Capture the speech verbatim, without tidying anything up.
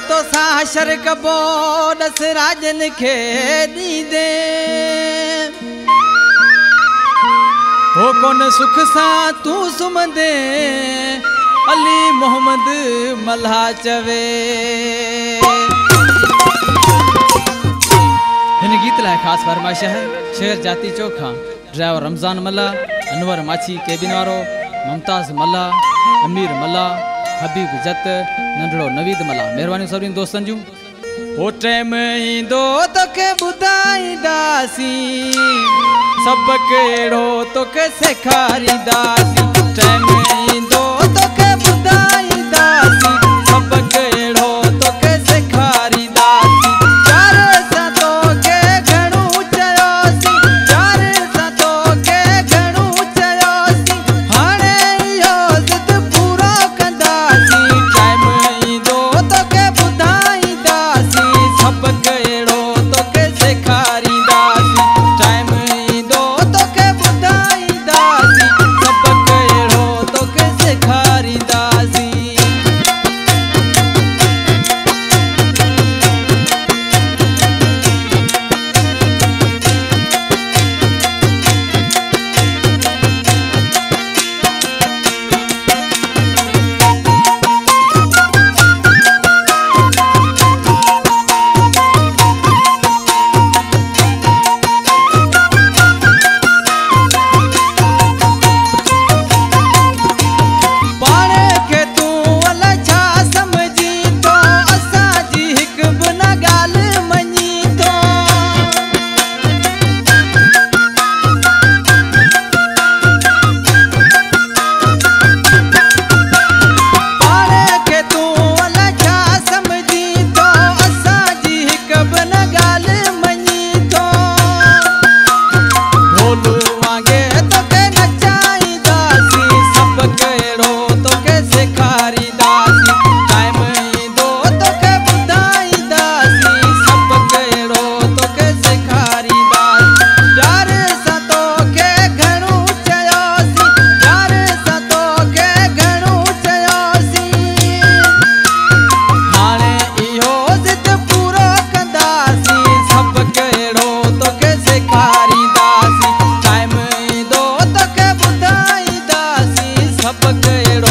तो साशर कबो दस राजन खे दीदे हो कोन सुख सा तू सुमंदे अली मोहम्मद मल्हा चवे। इन गीत लाइ खास फरमाइश है शेर जाती चौखा ड्राइवर रमजान मल्ला, अनवर माछी केबिन वारो, मुमताज मल्ला, अमीर मल्ला, हबीब जत, नंढड़ो नवीद मल्ला। मेहरबानी सभिनी दोस्तन जूं। ओ टाइम ईंदो तोखे ॿुधाईंदासी सबक अहिड़ो तोखे सेखारींदासी। टाइम ईंदो तोखे ॿुधाईंदासी सबक अहिड़ो तोखे सेखारींदासी। प्यार सां तोखे घणो चयोसी, प्यार सां तोखे घणो चयोसी, हाणे इहो ज़िद पूरो कंदासी। टाइम ईंदो तोखे ॿुधाईंदासी सबक अहिड़ो तोखे सेखारींदासी। टाइम ईंदो तोखे ॿुधाईंदासी सबक अहिड़ो तोखे सेखारींदासी। सबक अहिड़ो